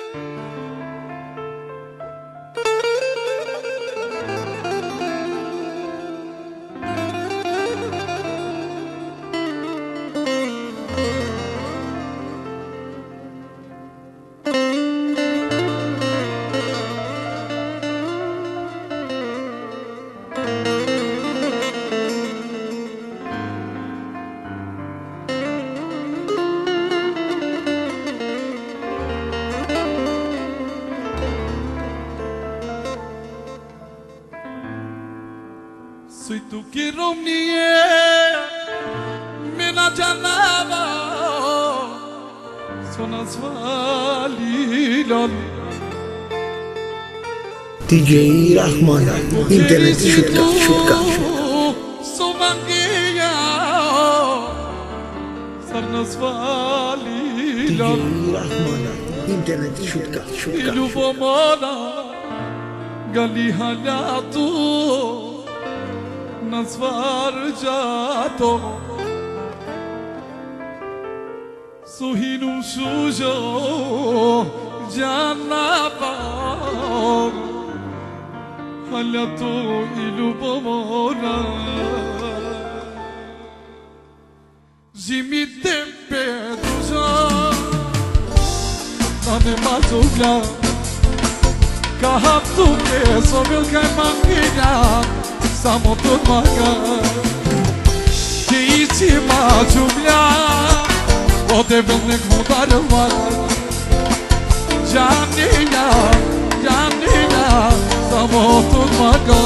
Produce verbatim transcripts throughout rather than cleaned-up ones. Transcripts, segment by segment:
Soy tu que romnie Mena janava Sona svalilon D J Rahman internet şutka şutka Somangia Sarna D J svalilon Rahman internet şutka şutka Ilubomona Gali halatu Nasvarjato Suhinu sujo Janapa Halato ilubomona Jimite peduja Nane mazugla Kahaptu ke sobil kai manginya Samo tot maga Ke ići mađumlja Ode velnek mudarva Janinja, janinja Samo tot maga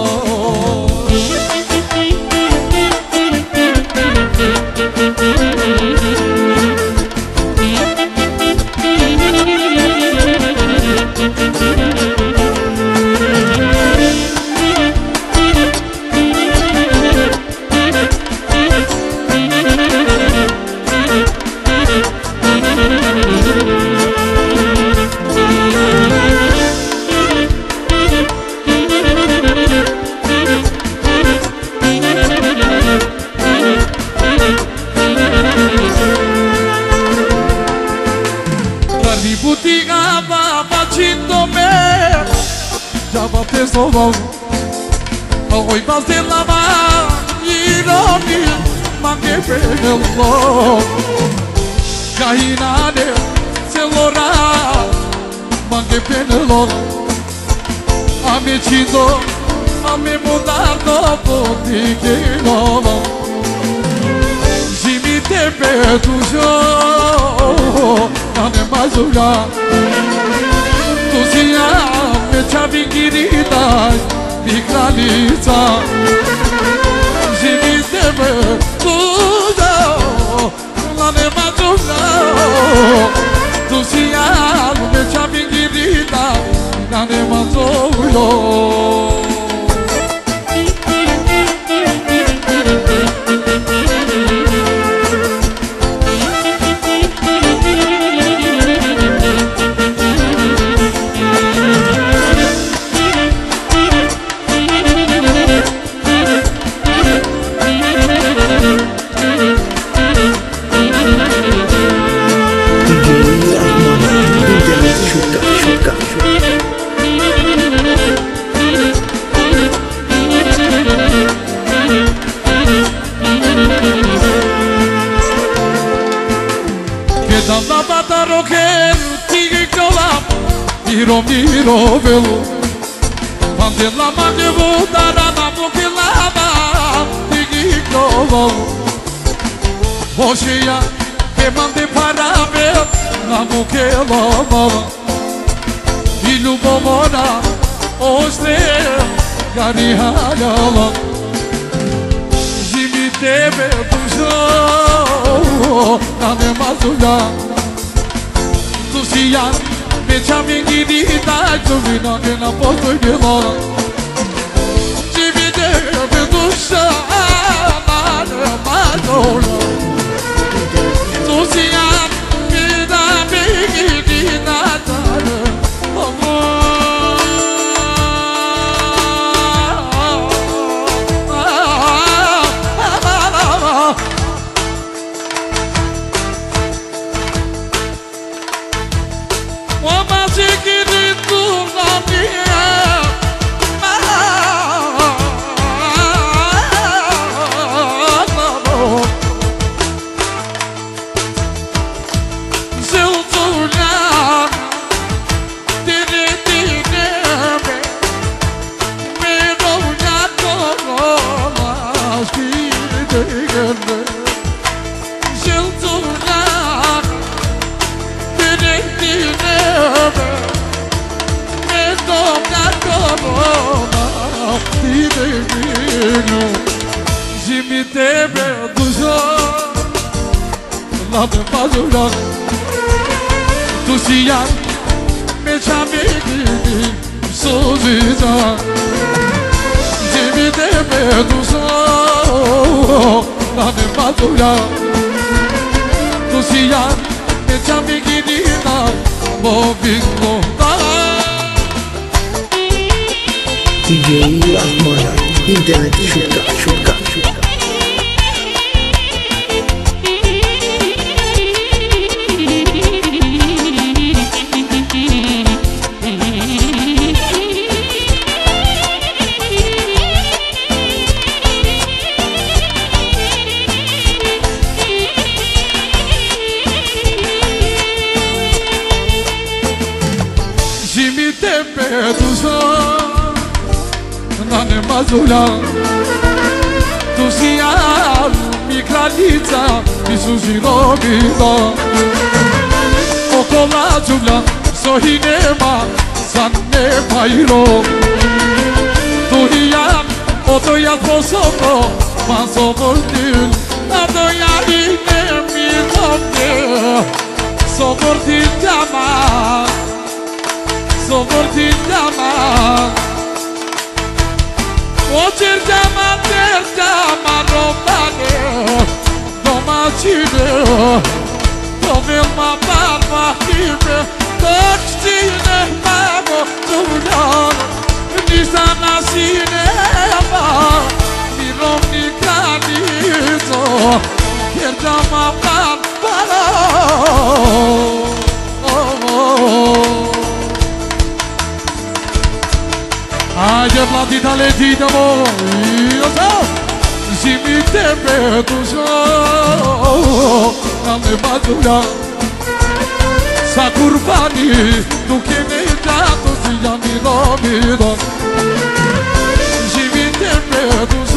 Pessoal, oi fazer lavar ironia, mangue pelo cainade celular, mangue pelo ametido, ame mudar novo digno, Jimmy te perdoou, ame mais jogar, tu se Čavi girita i kraljica Živi tebe tuđao La nema tuđao Tu si ja me čavi girita La nema tuđao Da bata rocker tigre cola miro miro velo Ande la mane vuda na boke lava tigre cola Hoje ya que mande para ver na boke lava Ilubomona ostre gari halala Jimi tebe tujo na ne mazula Tu si ja me čami girita Čuvina ke na postoj bila Živi tebe duša na ne mazula Tu si ja me da me girita Woman gëllë Shëllëtullak Direkti nëve Me do nga korona Ti dhe gëllë Gjimi tebe dusho La dhe pazullak Tu si janë Me qami gëllë Sozita Gjimi tebe dusho La dhe pazullak Tu si janë Me qami gëllë Mo bingo da D J Rahman internet şutka şutka şutka Gjimi tebe dusho Nane mazula Tu si janë mi kraljica Mi su zhirobita O kolla gjula So hinema Sa ne pajro Tu hi janë O të janë posoko Ma so vërtil A të janë i ne mi dhomne So vërtil gjama So vërtil gjama O qërgjama, qërgjama, robane Domaćine, to velma barba hime Točćine, mamo, čuljan Ništa nasine, ma Mirovni granico Qërgjama, barbara Hajde platita letita moj Gjimi tebe dusho Nane mazula Sa kurbani Duke ne gjato Si janë i robidon Gjimi tebe dusho